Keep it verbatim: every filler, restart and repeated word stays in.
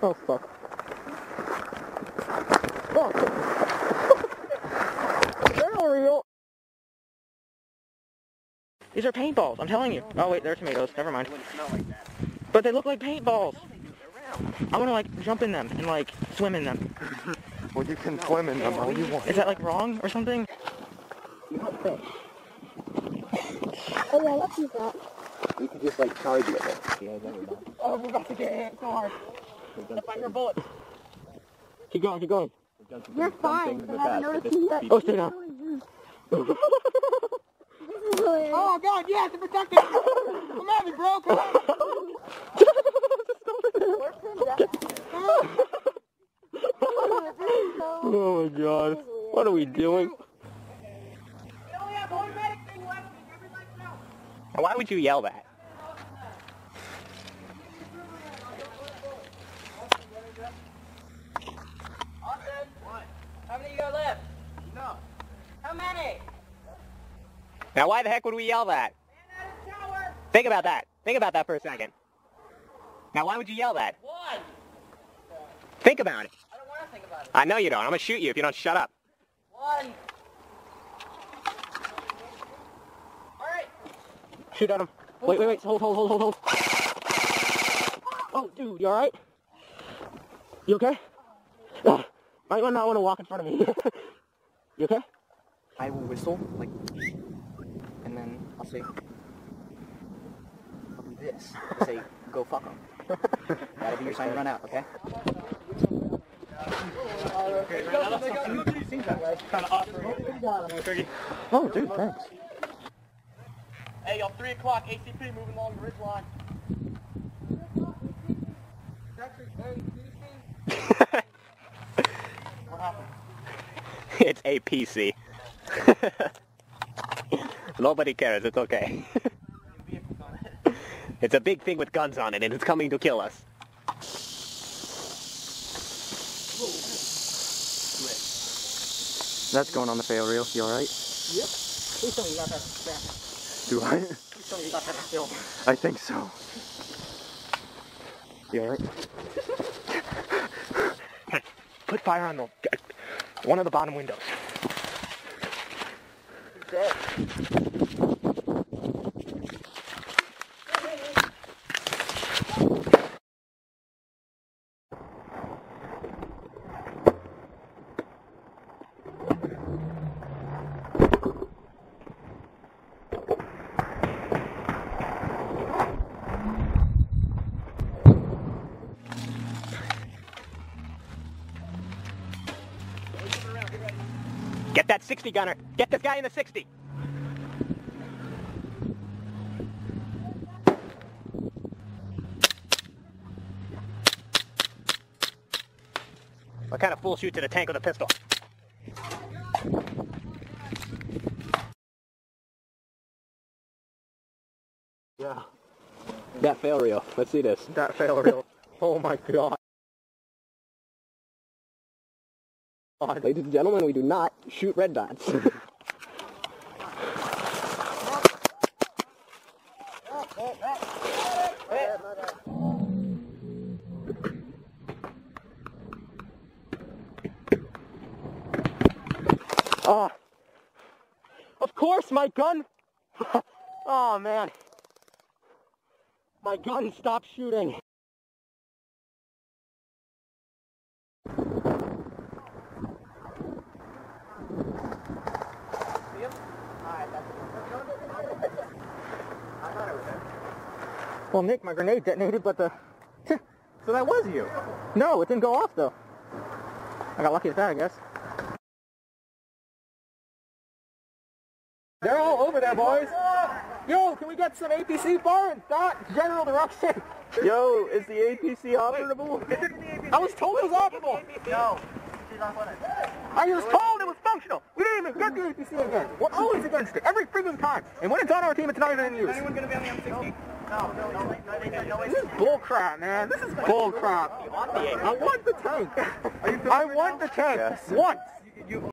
Oh, fuck. Oh, they're real. These are paintballs, I'm telling you. Oh, wait, they're tomatoes. Never mind. But they look like paintballs. I want to, like, jump in them and, like, swim in them. Well, you can swim in them all you want. Is that, like, wrong or something? Oh, yeah, let's use that. You can just, like, charge with it. Oh, we're about to get hit so hard. Find your bullets. Keep going, keep going. You're fine. I haven't noticed you yet. Oh, stay down. Oh, God, yes, to protect it. Come at me, bro. Come on. Oh, my God. What are we doing? Why would you yell that? How many you got left? No. How many? Now why the heck would we yell that? Think about that. Think about that for a second. Now why would you yell that? One. Think about it. I don't want to think about it. I know you don't. I'm going to shoot you if you don't shut up. One. Alright. Shoot at him. Wait, wait, wait. Hold, hold, hold, hold, hold. Oh, dude, you alright? You okay? Uh, might not want to walk in front of me. You okay? I will whistle, like, and then I'll say, I'll do this. I'll say, go fuck them. That'll be your sign to run out, okay? Oh, dude, thanks. Hey, y'all, three o'clock, A C P moving along the ridge line. What happened? It's A P C. Nobody cares. It's okay. It's a big thing with guns on it, and it's coming to kill us. That's going on the fail reel. You alright? Yep. Please tell me you got that back. Do I? Please tell me you got that still. I think so. You alright? Put fire on the one of the bottom windows. Dead. Get that sixty gunner. Get this guy in the sixty. What kind of fool shoots at a tank with a pistol? Yeah. That fail reel. Let's see this. That fail reel. Oh my God. Ladies and gentlemen, we do not shoot red dots. Oh. Of course, my gun. Oh, man. My gun stopped shooting. Well, Nick, my grenade detonated, but the... So that was you? No, it didn't go off, though. I got lucky with that, I guess. They're all over there, boys. Yo, can we get some A P C fire and start general direction? Yo, is the A P C operable? I was told it was operable. No. She's not funny. I was told it was functional. We didn't even get the A P C again. We're always against it, every freaking time. And when it's on our team, it's not even in use. Is anyone going to be on the M sixty? No, no, no, no, no, no. This is bull crap, man. This is bull crap. I want the tank. I want the tank. Yes. Once.